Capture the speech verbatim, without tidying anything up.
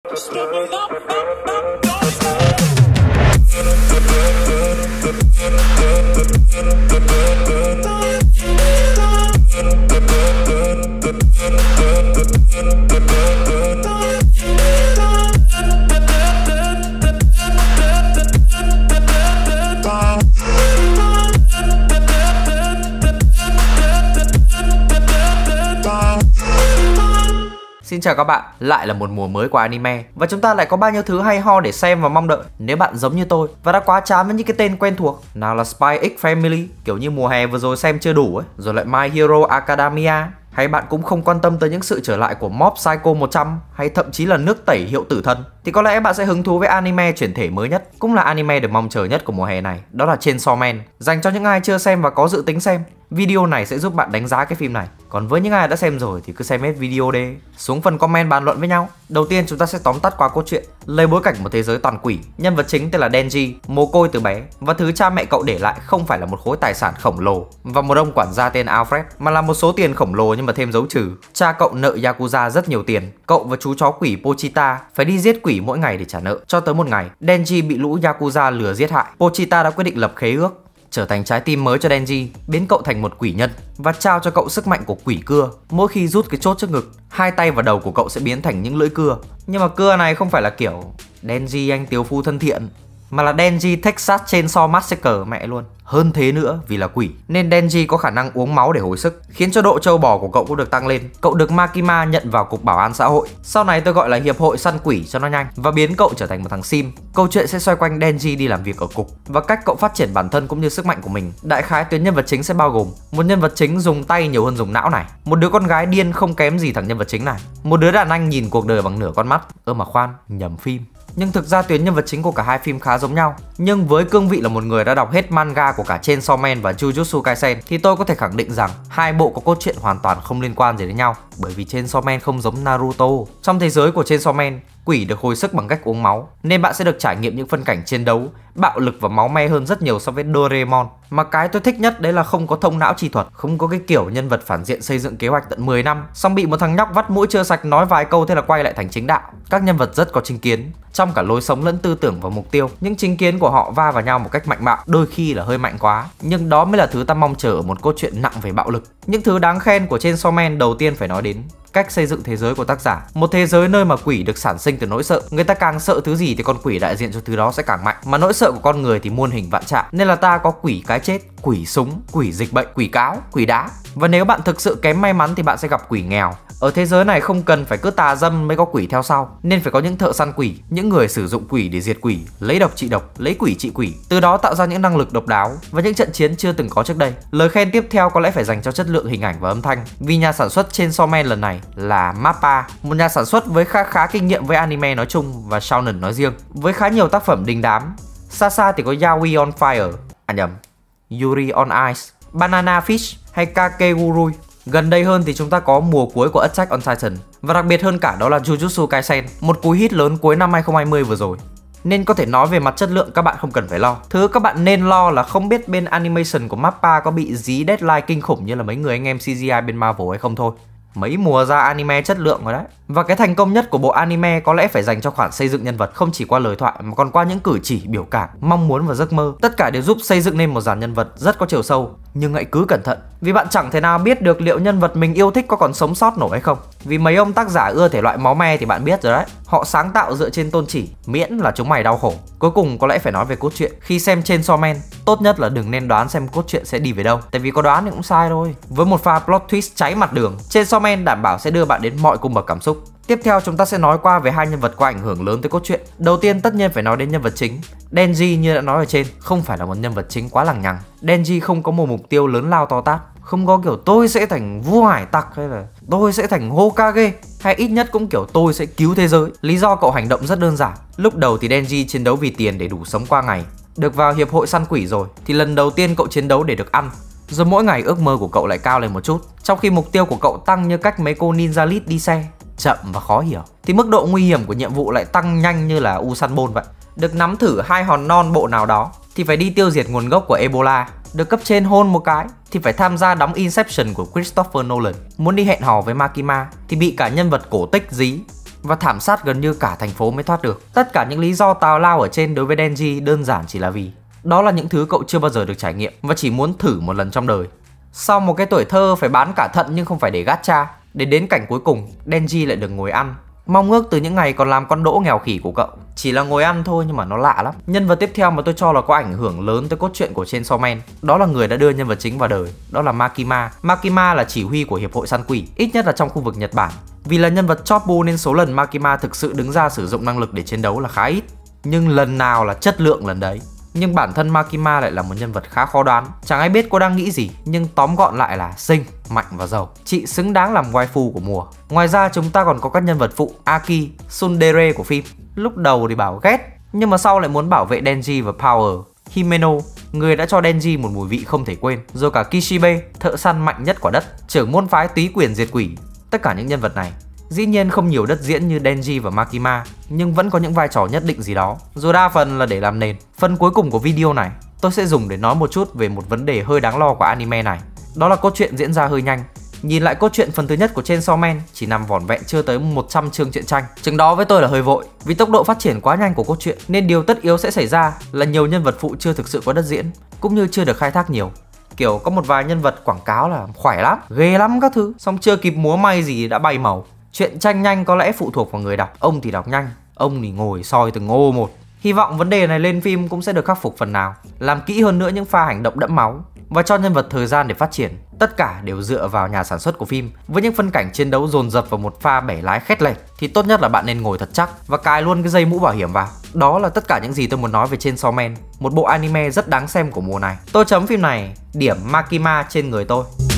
Xin chào các bạn, lại là một mùa mới của anime và chúng ta lại có bao nhiêu thứ hay ho để xem và mong đợi. Nếu bạn giống như tôi và đã quá chán với những cái tên quen thuộc, nào là Spy X Family kiểu như mùa hè vừa rồi xem chưa đủ ấy, rồi lại My Hero Academia, hay bạn cũng không quan tâm tới những sự trở lại của Mob Psycho một trăm hay thậm chí là nước tẩy hiệu tử thần, thì có lẽ bạn sẽ hứng thú với anime chuyển thể mới nhất, cũng là anime được mong chờ nhất của mùa hè này, đó là Chainsaw Man. Dành cho những ai chưa xem và có dự tính xem, video này sẽ giúp bạn đánh giá cái phim này. Còn với những ai đã xem rồi thì cứ xem hết video đi. Xuống phần comment bàn luận với nhau. Đầu tiên chúng ta sẽ tóm tắt qua câu chuyện. Lấy bối cảnh một thế giới toàn quỷ, nhân vật chính tên là Denji, mồ côi từ bé, và thứ cha mẹ cậu để lại không phải là một khối tài sản khổng lồ và một ông quản gia tên Alfred, mà là một số tiền khổng lồ nhưng mà thêm dấu trừ. Cha cậu nợ Yakuza rất nhiều tiền. Cậu và chú chó quỷ Pochita phải đi giết quỷ mỗi ngày để trả nợ. Cho tới một ngày, Denji bị lũ Yakuza lừa giết hại. Pochita đã quyết định lập khế ước, trở thành trái tim mới cho Denji, biến cậu thành một quỷ nhân và trao cho cậu sức mạnh của quỷ cưa. Mỗi khi rút cái chốt trước ngực, hai tay và đầu của cậu sẽ biến thành những lưỡi cưa. Nhưng mà cưa này không phải là kiểu Denji anh tiếu phu thân thiện, mà là Denji Texas Chainsaw Massacre mẹ luôn. Hơn thế nữa, vì là quỷ nên Denji có khả năng uống máu để hồi sức, khiến cho độ trâu bò của cậu cũng được tăng lên. Cậu được Makima nhận vào cục bảo an xã hội, sau này tôi gọi là hiệp hội săn quỷ cho nó nhanh, và biến cậu trở thành một thằng sim. Câu chuyện sẽ xoay quanh Denji đi làm việc ở cục và cách cậu phát triển bản thân cũng như sức mạnh của mình. Đại khái tuyến nhân vật chính sẽ bao gồm một nhân vật chính dùng tay nhiều hơn dùng não này, một đứa con gái điên không kém gì thằng nhân vật chính này, một đứa đàn anh nhìn cuộc đời bằng nửa con mắt. Ơ mà khoan, nhầm phim. Nhưng thực ra tuyến nhân vật chính của cả hai phim khá giống nhau. Nhưng với cương vị là một người đã đọc hết manga của cả Chainsaw Man và Jujutsu Kaisen thì tôi có thể khẳng định rằng hai bộ có cốt truyện hoàn toàn không liên quan gì đến nhau. Bởi vì Chainsaw Man không giống Naruto. Trong thế giới của Chainsaw Man, quỷ được hồi sức bằng cách uống máu, nên bạn sẽ được trải nghiệm những phân cảnh chiến đấu, bạo lực và máu me hơn rất nhiều so với Doraemon. Mà cái tôi thích nhất đấy là không có thông não chi thuật, không có cái kiểu nhân vật phản diện xây dựng kế hoạch tận mười năm, xong bị một thằng nhóc vắt mũi chưa sạch nói vài câu thế là quay lại thành chính đạo. Các nhân vật rất có chính kiến, trong cả lối sống lẫn tư tưởng và mục tiêu. Những chính kiến của họ va vào nhau một cách mạnh bạo, đôi khi là hơi mạnh quá, nhưng đó mới là thứ ta mong chờ ở một câu chuyện nặng về bạo lực. Những thứ đáng khen của Chainsaw Man đầu tiên phải nói đến cách xây dựng thế giới của tác giả. Một thế giới nơi mà quỷ được sản sinh từ nỗi sợ. Người ta càng sợ thứ gì thì con quỷ đại diện cho thứ đó sẽ càng mạnh. Mà nỗi sợ của con người thì muôn hình vạn trạng, nên là ta có quỷ cái chết, quỷ súng, quỷ dịch bệnh, quỷ cáo, quỷ đá. Và nếu bạn thực sự kém may mắn thì bạn sẽ gặp quỷ nghèo. Ở thế giới này không cần phải cứ tà dâm mới có quỷ theo sau, nên phải có những thợ săn quỷ, những người sử dụng quỷ để diệt quỷ, lấy độc trị độc, lấy quỷ trị quỷ, từ đó tạo ra những năng lực độc đáo và những trận chiến chưa từng có trước đây. Lời khen tiếp theo có lẽ phải dành cho chất lượng hình ảnh và âm thanh, vì nhà sản xuất Chainsaw Man lần này là Mappa, một nhà sản xuất với khá khá kinh nghiệm với anime nói chung và shonen nói riêng, với khá nhiều tác phẩm đình đám. Xa xa thì có Yaoi on Fire, à nhầm, Yuri on Ice, Banana Fish hay Kakegurui. Gần đây hơn thì chúng ta có mùa cuối của Attack on Titan, và đặc biệt hơn cả đó là Jujutsu Kaisen, một cú hit lớn cuối năm hai không hai không vừa rồi. Nên có thể nói về mặt chất lượng các bạn không cần phải lo. Thứ các bạn nên lo là không biết bên animation của Mappa có bị dí deadline kinh khủng như là mấy người anh em xê giê i bên Marvel hay không thôi. Mấy mùa ra anime chất lượng rồi đấy. Và cái thành công nhất của bộ anime có lẽ phải dành cho khoản xây dựng nhân vật, không chỉ qua lời thoại mà còn qua những cử chỉ, biểu cảm, mong muốn và giấc mơ. Tất cả đều giúp xây dựng nên một dàn nhân vật rất có chiều sâu. Nhưng hãy cứ cẩn thận, vì bạn chẳng thể nào biết được liệu nhân vật mình yêu thích có còn sống sót nổi hay không. Vì mấy ông tác giả ưa thể loại máu me thì bạn biết rồi đấy, họ sáng tạo dựa trên tôn chỉ, miễn là chúng mày đau khổ. Cuối cùng có lẽ phải nói về cốt truyện. Khi xem Chainsaw Man, tốt nhất là đừng nên đoán xem cốt truyện sẽ đi về đâu, tại vì có đoán thì cũng sai thôi. Với một pha plot twist cháy mặt đường, Chainsaw Man đảm bảo sẽ đưa bạn đến mọi cung bậc cảm xúc. Tiếp theo chúng ta sẽ nói qua về hai nhân vật có ảnh hưởng lớn tới cốt truyện. Đầu tiên tất nhiên phải nói đến nhân vật chính. Denji như đã nói ở trên, không phải là một nhân vật chính quá lằng nhằng. Denji không có một mục tiêu lớn lao to tát, không có kiểu tôi sẽ thành vua hải tặc hay là tôi sẽ thành Hokage, hay ít nhất cũng kiểu tôi sẽ cứu thế giới. Lý do cậu hành động rất đơn giản. Lúc đầu thì Denji chiến đấu vì tiền để đủ sống qua ngày. Được vào hiệp hội săn quỷ rồi thì lần đầu tiên cậu chiến đấu để được ăn. Rồi mỗi ngày ước mơ của cậu lại cao lên một chút, trong khi mục tiêu của cậu tăng như cách mấy cô ninja lead đi xe, chậm và khó hiểu, thì mức độ nguy hiểm của nhiệm vụ lại tăng nhanh như là Usanbon vậy. Được nắm thử hai hòn non bộ nào đó thì phải đi tiêu diệt nguồn gốc của Ebola. Được cấp trên hôn một cái thì phải tham gia đóng Inception của Christopher Nolan. Muốn đi hẹn hò với Makima thì bị cả nhân vật cổ tích dí. và thảm sát gần như cả thành phố mới thoát được. Tất cả những lý do tào lao ở trên đối với Denji đơn giản chỉ là vì đó là những thứ cậu chưa bao giờ được trải nghiệm và chỉ muốn thử một lần trong đời. Sau một cái tuổi thơ phải bán cả thận nhưng không phải để gacha, để đến cảnh cuối cùng Denji lại được ngồi ăn. Mong ước từ những ngày còn làm con đỗ nghèo khỉ của cậu chỉ là ngồi ăn thôi, nhưng mà nó lạ lắm. Nhân vật tiếp theo mà tôi cho là có ảnh hưởng lớn tới cốt truyện của Chainsaw Man, đó là người đã đưa nhân vật chính vào đời, đó là Makima. Makima là chỉ huy của hiệp hội săn quỷ, ít nhất là trong khu vực Nhật Bản. Vì là nhân vật chopbu nên số lần Makima thực sự đứng ra sử dụng năng lực để chiến đấu là khá ít, nhưng lần nào là chất lượng lần đấy. Nhưng bản thân Makima lại là một nhân vật khá khó đoán, chẳng ai biết cô đang nghĩ gì, nhưng tóm gọn lại là xinh, mạnh và giàu. Chị xứng đáng làm waifu của mùa. Ngoài ra chúng ta còn có các nhân vật phụ Aki, Tsundere của phim. Lúc đầu thì bảo ghét, nhưng mà sau lại muốn bảo vệ Denji và Power. Himeno, người đã cho Denji một mùi vị không thể quên. Rồi cả Kishibe, thợ săn mạnh nhất quả đất, trưởng môn phái túy quyền diệt quỷ. Tất cả những nhân vật này dĩ nhiên không nhiều đất diễn như Denji và Makima, nhưng vẫn có những vai trò nhất định gì đó, dù đa phần là để làm nền. Phần cuối cùng của video này tôi sẽ dùng để nói một chút về một vấn đề hơi đáng lo của anime này. Đó là cốt truyện diễn ra hơi nhanh. Nhìn lại cốt truyện phần thứ nhất của Chainsaw Man chỉ nằm vỏn vẹn chưa tới một trăm chương truyện tranh. Chừng đó với tôi là hơi vội, vì tốc độ phát triển quá nhanh của cốt truyện nên điều tất yếu sẽ xảy ra là nhiều nhân vật phụ chưa thực sự có đất diễn, cũng như chưa được khai thác nhiều. Kiểu có một vài nhân vật quảng cáo là khỏe lắm, ghê lắm các thứ, xong chưa kịp múa may gì đã bay màu. Chuyện tranh nhanh có lẽ phụ thuộc vào người đọc, ông thì đọc nhanh, ông thì ngồi soi từng ô một. Hy vọng vấn đề này lên phim cũng sẽ được khắc phục phần nào, làm kỹ hơn nữa những pha hành động đẫm máu và cho nhân vật thời gian để phát triển. Tất cả đều dựa vào nhà sản xuất của phim. Với những phân cảnh chiến đấu dồn dập vào một pha bẻ lái khét lệch thì tốt nhất là bạn nên ngồi thật chắc và cài luôn cái dây mũ bảo hiểm vào. Đó là tất cả những gì tôi muốn nói về Chainsaw Man, một bộ anime rất đáng xem của mùa này. Tôi chấm phim này điểm Makima trên người tôi.